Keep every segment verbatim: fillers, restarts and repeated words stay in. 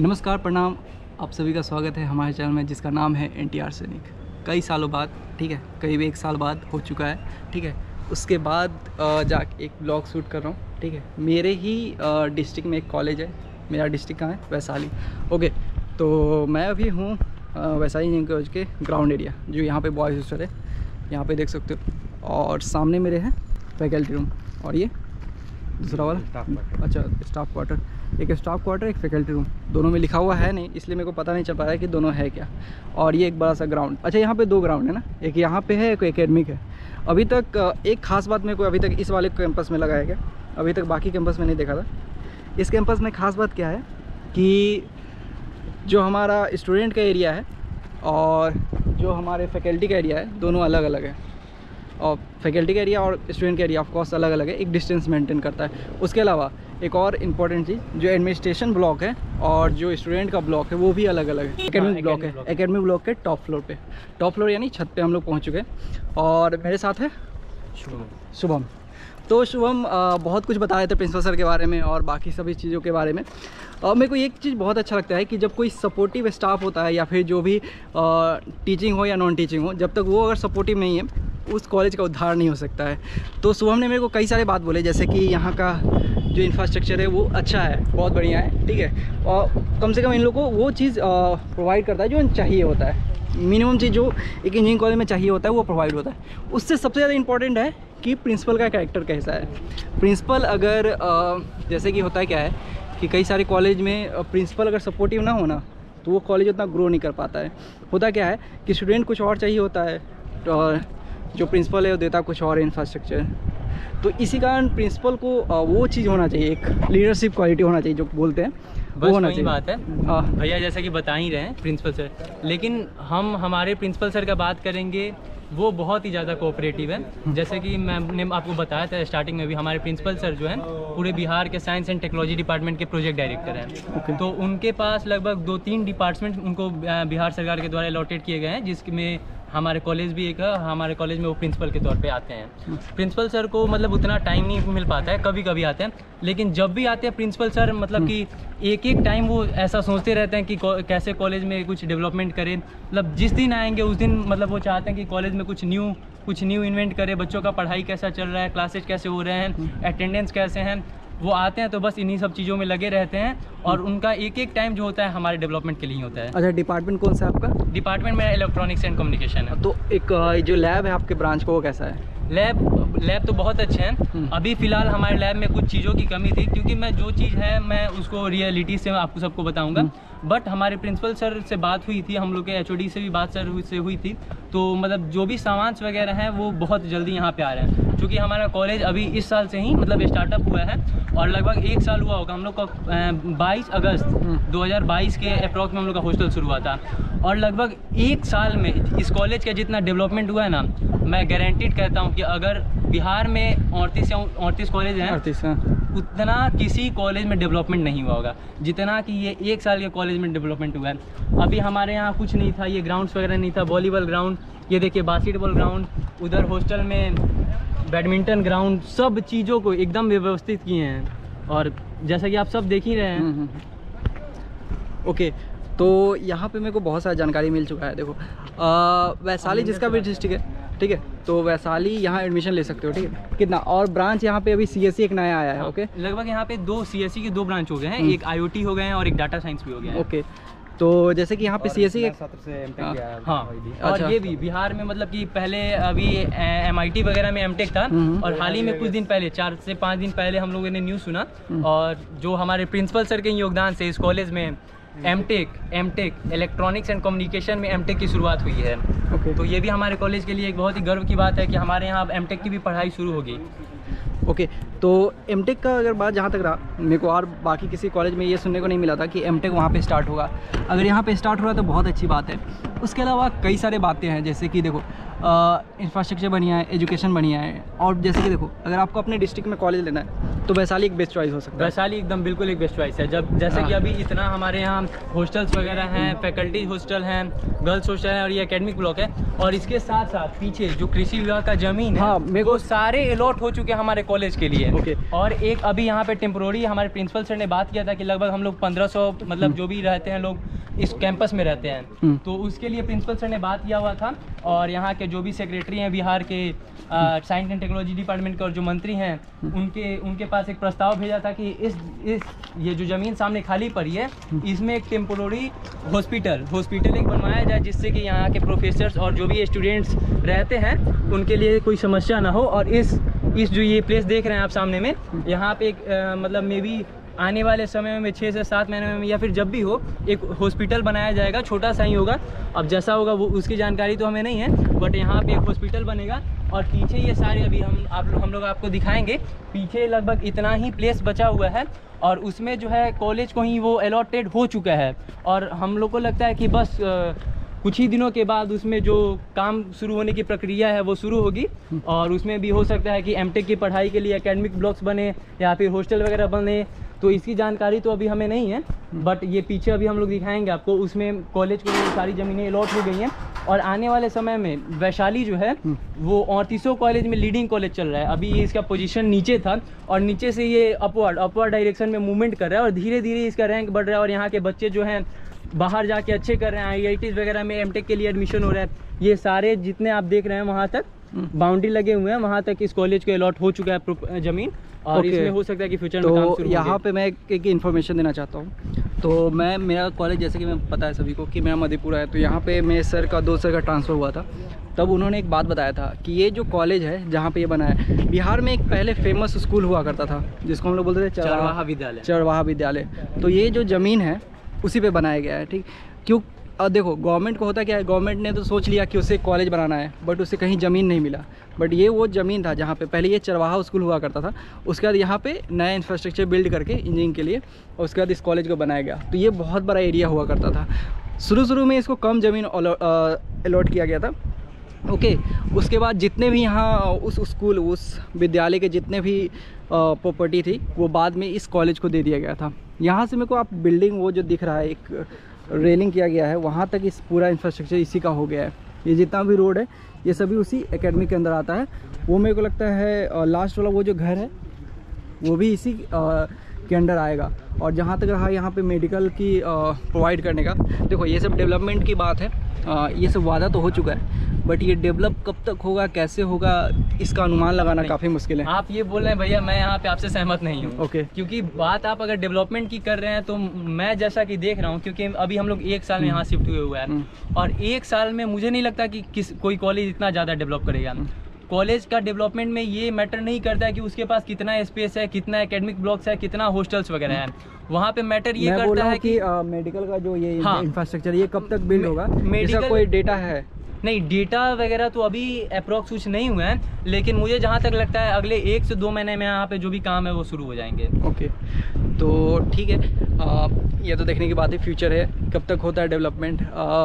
नमस्कार, प्रणाम। आप सभी का स्वागत है हमारे चैनल में जिसका नाम है एन टी आर सैनिक। कई सालों बाद, ठीक है, करीब एक साल बाद हो चुका है, ठीक है। उसके बाद जाके एक ब्लॉग शूट कर रहा हूँ, ठीक है। मेरे ही डिस्ट्रिक्ट में एक कॉलेज है। मेरा डिस्ट्रिक्ट कहाँ है? वैशाली। ओके, तो मैं अभी हूँ वैशाली इंजीनियरिंग कॉलेज के ग्राउंड एरिया, जो यहाँ पे बॉयज़ हॉस्टल है, यहाँ पे देख सकते हो। और सामने मेरे है फैकल्टी रूम, और ये दूसरा वाला अच्छा स्टाफ क्वार्टर। एक स्टाफ क्वार्टर, एक फैकल्टी रूम, दोनों में लिखा हुआ है नहीं, इसलिए मेरे को पता नहीं चल पा रहा है कि दोनों है क्या। और ये एक बड़ा सा ग्राउंड। अच्छा, यहाँ पे दो ग्राउंड है ना, एक यहाँ पे है, एक एकेडमिक है। अभी तक एक खास बात मेरे को अभी तक इस वाले कैंपस में लगाया गया, अभी तक बाकी कैंपस में नहीं देखा था। इस कैंपस में खास बात क्या है कि जो हमारा स्टूडेंट का एरिया है और जो हमारे फैकल्टी का एरिया है, दोनों अलग अलग है। और फैकल्टी का एरिया और स्टूडेंट का एरिया ऑफ कोर्स अलग अलग है, एक डिस्टेंस मेंटेन करता है। उसके अलावा एक और इम्पॉर्टेंट चीज़, जो एडमिनिस्ट्रेशन ब्लॉक है और जो स्टूडेंट का ब्लॉक है वो भी अलग अलग है। एकेडमिक ब्लॉक है, एकेडमिक ब्लॉक के टॉप फ्लोर पे, टॉप फ्लोर यानी छत पे हम लोग पहुंच चुके हैं। और मेरे साथ है शुभम। तो शुभम बहुत कुछ बता रहे थे प्रिंसिपल सर के बारे में और बाकी सभी चीज़ों के बारे में। और मेरे को एक चीज़ बहुत अच्छा लगता है कि जब कोई सपोर्टिव स्टाफ होता है या फिर जो भी टीचिंग हो या नॉन टीचिंग हो, जब तक वो अगर सपोर्टिव नहीं है उस कॉलेज का उद्धार नहीं हो सकता है। तो शुभम ने मेरे को कई सारे बात बोले, जैसे कि यहाँ का जो इंफ्रास्ट्रक्चर है वो अच्छा है, बहुत बढ़िया है, ठीक है। और कम से कम इन लोगों को वो चीज़ प्रोवाइड करता है जो चाहिए होता है। मिनिमम चीज़ जो एक इंजीनियरिंग कॉलेज में चाहिए होता है वो प्रोवाइड होता है। उससे सबसे ज़्यादा इंपॉर्टेंट है कि प्रिंसिपल का कैरेक्टर कैसा है। प्रिंसिपल अगर जैसे कि होता है क्या है कि कई सारे कॉलेज में प्रिंसिपल अगर सपोर्टिव ना होना तो वो कॉलेज उतना ग्रो नहीं कर पाता है। होता क्या है कि स्टूडेंट कुछ और चाहिए होता है और जो प्रिंसिपल है वो देता कुछ और इंफ्रास्ट्रक्चर। तो इसी कारण प्रिंसिपल को वो चीज़ होना चाहिए, एक लीडरशिप क्वालिटी होना चाहिए जो बोलते हैं, वो होना चाहिए। बात है भैया, जैसा कि बता ही रहे हैं प्रिंसिपल सर, लेकिन हम हमारे प्रिंसिपल सर का बात करेंगे, वो बहुत ही ज़्यादा कोऑपरेटिव है। जैसे कि मैंने आपको बताया था स्टार्टिंग में भी, हमारे प्रिंसिपल सर जो हैं पूरे बिहार के साइंस एंड टेक्नोलॉजी डिपार्टमेंट के प्रोजेक्ट डायरेक्टर हैं। okay. तो उनके पास लगभग दो तीन डिपार्टमेंट उनको बिहार सरकार के द्वारा अलॉटेड किए गए हैं, जिसमें हमारे कॉलेज भी एक है। हमारे कॉलेज में वो प्रिंसिपल के तौर पे आते हैं। प्रिंसिपल सर को मतलब उतना टाइम नहीं मिल पाता है, कभी कभी आते हैं, लेकिन जब भी आते हैं प्रिंसिपल सर मतलब कि एक एक टाइम वो ऐसा सोचते रहते हैं कि कैसे कॉलेज में कुछ डेवलपमेंट करें। मतलब जिस दिन आएंगे उस दिन मतलब वो चाहते हैं कि कॉलेज में कुछ न्यू कुछ न्यू इन्वेंट करें, बच्चों का पढ़ाई कैसा चल रहा है, क्लासेज कैसे हो रहे हैं, अटेंडेंस कैसे हैं। वो आते हैं तो बस इन्हीं सब चीज़ों में लगे रहते हैं और उनका एक एक टाइम जो होता है हमारे डेवलपमेंट के लिए होता है। अच्छा, डिपार्टमेंट कौन सा है आपका? डिपार्टमेंट मेरा इलेक्ट्रॉनिक्स एंड कम्युनिकेशन है। तो एक जो लैब है आपके ब्रांच को, वो कैसा है? लैब लैब तो बहुत अच्छे हैं। अभी फ़िलहाल हमारे लैब में कुछ चीज़ों की कमी थी, क्योंकि मैं जो चीज़ है मैं उसको रियलिटी से आपको सबको बताऊंगा। बट हमारे प्रिंसिपल सर से बात हुई थी, हम लोग के एच ओ डी से भी बात सर से हुई थी, तो मतलब जो भी सामान वगैरह हैं वो बहुत जल्दी यहाँ पे आ रहे हैं। क्योंकि हमारा कॉलेज अभी इस साल से ही मतलब स्टार्टअप हुआ है और लगभग एक साल हुआ होगा। हम लोग का बाईस अगस्त दो हज़ार बाईस के अप्रॉक्स में हम लोग का हॉस्टल शुरू हुआ था और लगभग एक साल में इस कॉलेज का जितना डेवलपमेंट हुआ है ना, मैं गारंटीड कहता हूँ कि अगर बिहार में अड़तीस या अड़तीस कॉलेज हैं, उतना किसी कॉलेज में डेवलपमेंट नहीं हुआ होगा जितना कि ये एक साल के कॉलेज में डेवलपमेंट हुआ है। अभी हमारे यहाँ कुछ नहीं था, ये ग्राउंड्स वगैरह नहीं था, वॉलीबॉल ग्राउंड, ये देखिए बास्केटबॉल ग्राउंड, उधर हॉस्टल में बैडमिंटन ग्राउंड, सब चीज़ों को एकदम व्यवस्थित किए हैं। और जैसा कि आप सब देख ही रहे हैं। ओके, तो यहाँ पे मेरे को बहुत सारी जानकारी मिल चुका है। देखो वैशाली जिसका भी डिस्ट्रिक्ट है, ठीक है, तो वैशाली यहाँ एडमिशन ले सकते हो, ठीक है। कितना और ब्रांच यहाँ पे अभी सीएससी एक नया आया है। ओके, लगभग यहाँ पे दो सीएससी के दो ब्रांच हो गए हैं, एक आईओटी हो गए हैं और एक डाटा साइंस भी हो गया है। ओके, तो जैसे कि यहाँ पे सीएससी के हाँ, हाँ और अच्छा। ये भी बिहार में मतलब कि पहले अभी एमआईटी वगैरह में एमटेक था और हाल ही में कुछ दिन पहले, चार से पाँच दिन पहले हम लोगों ने न्यूज़ सुना और जो हमारे प्रिंसिपल सर के योगदान से इस कॉलेज में MTech MTech electronics and communication में एमटेक की शुरुआत हुई है। okay. तो ये भी हमारे कॉलेज के लिए एक बहुत ही गर्व की बात है कि हमारे यहाँ अब एमटेक की भी पढ़ाई शुरू होगी। ओके okay, तो एमटेक का अगर बात जहाँ तक रहा, मेरे को और बाकी किसी कॉलेज में ये सुनने को नहीं मिला था कि एमटेक वहाँ पे स्टार्ट होगा। अगर यहाँ पे स्टार्ट हो रहा है तो बहुत अच्छी बात है। उसके अलावा कई सारे बातें हैं, जैसे कि देखो इंफ्रास्ट्रक्चर बढ़िया है, एजुकेशन बढ़िया है। और जैसे कि देखो, अगर आपको अपने डिस्ट्रिक्ट में कॉलेज लेना है तो वैशाली एक बेस्ट चॉइस हो सकता है। वैशाली एकदम बिल्कुल एक बेस्ट चॉइस है। जब जैसे कि अभी इतना हमारे यहाँ हॉस्टल्स वगैरह हैं, फैकल्टी हॉस्टल हैं, गर्ल्स हॉस्टल है और ये एकेडमिक ब्लॉक है। और इसके साथ साथ पीछे जो कृषि विभाग का जमीन है, हाँ, मेरे को वो सारे अलॉट हो चुके हैं हमारे कॉलेज के लिए। ओके। और एक अभी यहाँ पे टेम्पोररी हमारे प्रिंसिपल सर ने बात किया था कि लगभग हम लोग पंद्रह सौ मतलब जो भी रहते हैं लोग इस कैंपस में रहते हैं, तो उसके लिए प्रिंसिपल सर ने बात किया हुआ था। और यहाँ के जो भी सेक्रेटरी हैं बिहार के साइंस एंड टेक्नोलॉजी डिपार्टमेंट के और जो मंत्री हैं उनके उनके पास एक प्रस्ताव भेजा था कि इस इस ये जो ज़मीन सामने खाली पड़ी है इसमें एक टेम्पोररी हॉस्पिटल हॉस्पिटल एक बनवाया जाए, जिससे कि यहाँ के प्रोफेसर्स और जो भी स्टूडेंट्स रहते हैं उनके लिए कोई समस्या ना हो। और इस इस जो ये प्लेस देख रहे हैं आप सामने में, यहाँ पे एक आ, मतलब मे बी आने वाले समय में छः से सात महीने में या फिर जब भी हो एक हॉस्पिटल बनाया जाएगा, छोटा सा ही होगा। अब जैसा होगा वो उसकी जानकारी तो हमें नहीं है, बट यहाँ पे एक हॉस्पिटल बनेगा। और पीछे ये सारे अभी हम आप हम लोग आपको दिखाएंगे, पीछे लगभग इतना ही प्लेस बचा हुआ है और उसमें जो है कॉलेज को ही वो अलॉटेड हो चुका है। और हम लोग को लगता है कि बस आ, कुछ ही दिनों के बाद उसमें जो काम शुरू होने की प्रक्रिया है वो शुरू होगी। और उसमें भी हो सकता है कि एमटेक की पढ़ाई के लिए एकेडमिक ब्लॉक्स बने या फिर हॉस्टल वगैरह बने, तो इसकी जानकारी तो अभी हमें नहीं है। बट ये पीछे अभी हम लोग दिखाएंगे आपको, उसमें कॉलेज को सारी ज़मीनें अलॉट हो गई हैं। और आने वाले समय में वैशाली जो है वो अड़तीसों कॉलेज में लीडिंग कॉलेज चल रहा है। अभी ये इसका पोजीशन नीचे था और नीचे से ये अपवर्ड अपवर्ड डायरेक्शन में मूवमेंट कर रहा है और धीरे धीरे इसका रैंक बढ़ रहा है। और यहाँ के बच्चे जो हैं बाहर जाके अच्छे कर रहे हैं, आई आई टी वगैरह में एमटेक के लिए एडमिशन हो रहा है। ये सारे जितने आप देख रहे हैं वहाँ तक बाउंड्री लगे हुए हैं, वहाँ तक इस कॉलेज को अलॉट हो चुका है ज़मीन। और okay. इसमें हो सकता है कि फ्यूचर में काम शुरू हो। यहाँ पे मैं एक इन्फॉर्मेशन देना चाहता हूँ। तो मैं मेरा कॉलेज जैसे कि मैं पता है सभी को कि मेरा मधेपुरा है, तो यहाँ पे मेरे सर का दो सर का ट्रांसफ़र हुआ था। तब उन्होंने एक बात बताया था कि ये जो कॉलेज है जहाँ पे ये बना है, बिहार में एक पहले फेमस स्कूल हुआ करता था जिसको हम लोग बोलते थे चरवाहा विद्यालय। चरवाहा विद्यालय। तो ये जो ज़मीन है उसी पे बनाया गया है। ठीक, क्यों? अब देखो गवर्नमेंट को होता क्या है, गवर्नमेंट ने तो सोच लिया कि उसे कॉलेज बनाना है, बट उसे कहीं ज़मीन नहीं मिला। बट ये वो ज़मीन था जहाँ पे पहले ये चरवाहा स्कूल हुआ करता था। उसके बाद यहाँ पे नया इंफ्रास्ट्रक्चर बिल्ड करके इंजीनियरिंग के लिए, और उसके बाद इस कॉलेज को बनाया गया। तो ये बहुत बड़ा एरिया हुआ करता था। शुरू शुरू में इसको कम ज़मीन अलॉट किया गया था। ओके, उसके बाद जितने भी यहाँ उस स्कूल उस विद्यालय के जितने भी प्रॉपर्टी थी वो बाद में इस कॉलेज को दे दिया गया था। यहाँ से मेरे को आप बिल्डिंग वो जो दिख रहा है, एक रेलिंग किया गया है, वहाँ तक इस पूरा इंफ्रास्ट्रक्चर इसी का हो गया है। ये जितना भी रोड है ये सभी उसी एकेडमी के अंदर आता है। वो मेरे को लगता है लास्ट वाला वो जो घर है वो भी इसी आ, के अंडर आएगा। और जहाँ तक रहा यहाँ पे मेडिकल की प्रोवाइड करने का, देखो ये सब डेवलपमेंट की बात है। आ, ये सब वादा तो हो चुका है, बट ये डेवलप कब तक होगा, कैसे होगा, इसका अनुमान लगाना काफ़ी मुश्किल है। आप ये बोल रहे हैं भैया, मैं यहाँ पे आपसे सहमत नहीं हूँ। ओके, क्योंकि बात आप अगर डेवलपमेंट की कर रहे हैं तो मैं जैसा कि देख रहा हूँ, क्योंकि अभी हम लोग एक साल में यहाँ शिफ्ट हुए हुए हैं और एक साल में मुझे नहीं लगता कि किस कोई कॉलेज इतना ज़्यादा डेवलप करेगा। कॉलेज का डेवलपमेंट में ये मैटर नहीं करता है कि उसके पास कितना स्पेस है, कितना एकेडमिक ब्लॉक्स है, कितना हॉस्टल्स वगैरह है। वहाँ पे मैटर ये करता है कि मेडिकल का जो ये हाँ, इंफ्रास्ट्रक्चर ये कब तक बिल्ड होगा, मेडिकल कोई डेटा है? नहीं, डेटा वगैरह तो अभी अप्रॉक्स कुछ नहीं हुआ है, लेकिन मुझे जहाँ तक लगता है अगले एक से दो महीने में यहाँ पे जो भी काम है वो शुरू हो जाएंगे। ओके, तो ठीक है, आ, ये तो देखने की बात है, फ्यूचर है, कब तक होता है डेवलपमेंट।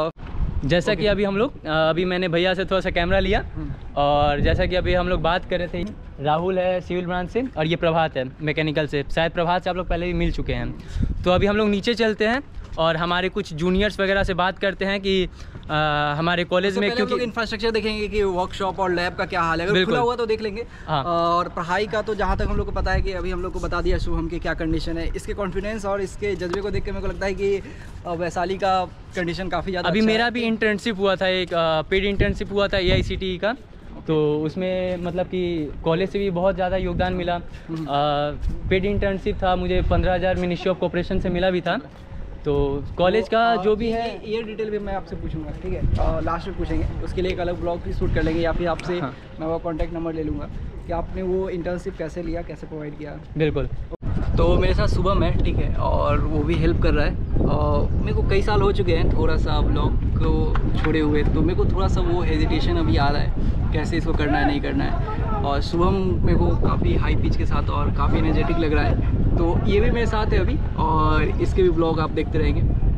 जैसा okay. कि अभी हम लोग अभी मैंने भैया से थोड़ा सा कैमरा लिया और जैसा कि अभी हम लोग बात कर रहे थे, राहुल है सिविल ब्रांच से और ये प्रभात है मैकेनिकल से। शायद प्रभात से आप लोग पहले भी मिल चुके हैं। तो अभी हम लोग नीचे चलते हैं और हमारे कुछ जूनियर्स वगैरह से बात करते हैं कि आ, हमारे कॉलेज में क्योंकि इंफ्रास्ट्रक्चर देखेंगे कि वर्कशॉप और लैब का क्या हाल है, अगर खुला हुआ तो देख लेंगे। हाँ। और पढ़ाई का तो जहाँ तक हम लोग को पता है कि अभी हम लोग को बता दिया शुभम की क्या कंडीशन है। इसके कॉन्फिडेंस और इसके जज्बे को देख के मेरे को लगता है कि वैशाली का कंडीशन काफ़ी ज़्यादा अभी अच्छा मेरा है। भी इंटर्नशिप हुआ था, एक पेड इंटर्नशिप हुआ था ए आई सी टी ई का, तो उसमें मतलब कि कॉलेज से भी बहुत ज़्यादा योगदान मिला। पेड इंटर्नशिप था, मुझे पंद्रह हज़ार मिनिस्ट्री ऑफ कॉर्पोरेशन से मिला भी था। तो कॉलेज का जो भी है ये डिटेल भी मैं आपसे पूछूंगा, ठीक है, लास्ट में पूछेंगे, उसके लिए एक अलग ब्लॉग भी शूट कर लेंगे या फिर आपसे हाँ। मैं वो कॉन्टैक्ट नंबर ले लूँगा कि आपने वो इंटर्नशिप कैसे लिया, कैसे प्रोवाइड किया। बिल्कुल। तो मेरे साथ शुभम है, ठीक है, और वो भी हेल्प कर रहा है। और मेरे को कई साल हो चुके हैं थोड़ा सा ब्लॉग को छोड़े हुए, तो मेरे को थोड़ा सा वो हेजिटेशन अभी आ रहा है कैसे इसको करना है नहीं करना है। और शुभम मेरे को काफ़ी हाई पिच के साथ और काफ़ी एनर्जेटिक लग रहा है, तो ये भी मेरे साथ है अभी और इसके भी ब्लॉग आप देखते रहेंगे।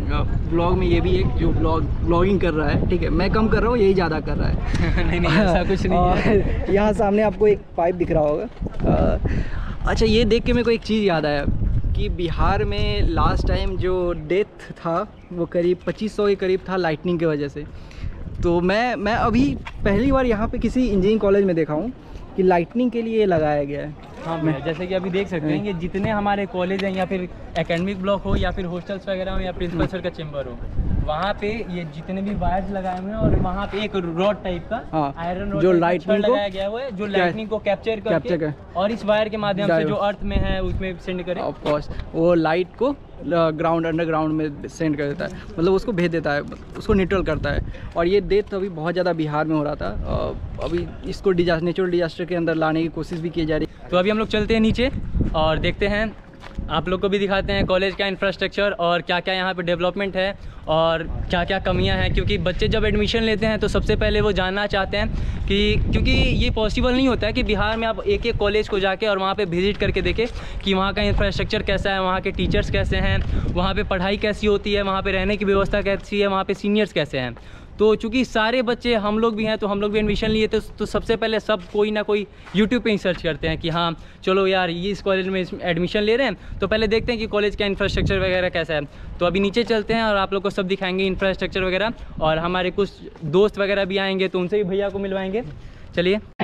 ब्लॉग में ये भी एक जो ब्लॉग ब्लॉगिंग कर रहा है, ठीक है, मैं कम कर रहा हूँ, यही ज़्यादा कर रहा है। नहीं नहीं ऐसा कुछ नहीं है। यहाँ सामने आपको एक पाइप दिख रहा होगा। अच्छा, ये देख के मेरे को एक चीज़ याद आया कि बिहार में लास्ट टाइम जो डेथ था वो करीब पच्चीस सौ के करीब था लाइटनिंग की वजह से। तो मैं मैं अभी पहली बार यहाँ पे किसी इंजीनियरिंग कॉलेज में देखा हूँ कि लाइटनिंग के लिए लगाया गया है। हाँ भैया, जैसे कि अभी देख सकते हैं कि जितने हमारे कॉलेज हैं या फिर एकेडमिक ब्लॉक हो या फिर हॉस्टल्स वगैरह हो या प्रिंसिपल सर का चेंबर हो, वहाँ पे ये जितने भी वायर्स लगाए हुए हैं और वहाँ पे एक रॉड टाइप का हाँ, आयरन रॉड जो टाइप का लाइटनिंग छड़ को लगाया गया हुआ है जो लाइटनिंग को कैप्चर कैप्चर करके कर और इस वायर के माध्यम से जो अर्थ में है उसमें सेंड करे। ऑफ कोर्स वो लाइट को ग्राउंड अंडरग्राउंड में सेंड कर देता है, मतलब उसको भेज देता है, उसको न्यूट्रल करता है। और ये डेथ अभी बहुत ज़्यादा बिहार में हो रहा था। अभी इसको डिजास्टर नेचुरल डिजास्टर के अंदर लाने की कोशिश भी की जा रही है। तो अभी हम लोग चलते हैं नीचे और देखते हैं, आप लोग को भी दिखाते हैं कॉलेज का इंफ्रास्ट्रक्चर और क्या क्या यहाँ पे डेवलपमेंट है और क्या क्या कमियाँ हैं। क्योंकि बच्चे जब एडमिशन लेते हैं तो सबसे पहले वो जानना चाहते हैं कि, क्योंकि ये पॉसिबल नहीं होता है कि बिहार में आप एक एक कॉलेज को जाके और वहाँ पे विजिट करके देखें कि वहाँ का इंफ्रास्ट्रक्चर कैसा है, वहाँ के टीचर्स कैसे हैं, वहाँ पे पढ़ाई कैसी होती है, वहाँ पे रहने की व्यवस्था कैसी है, वहाँ पे सीनियर्स कैसे हैं। तो चूँकि सारे बच्चे हम लोग भी हैं तो हम लोग भी एडमिशन लिए तो, तो सबसे पहले सब कोई ना कोई यूट्यूब पे ही सर्च करते हैं कि हाँ चलो यार ये इस कॉलेज में एडमिशन ले रहे हैं तो पहले देखते हैं कि कॉलेज का इंफ्रास्ट्रक्चर वगैरह कैसा है। तो अभी नीचे चलते हैं और आप लोग को सब दिखाएंगे इंफ्रास्ट्रक्चर वगैरह, और हमारे कुछ दोस्त वगैरह भी आएंगे तो उनसे भी भैया को मिलवाएंगे। चलिए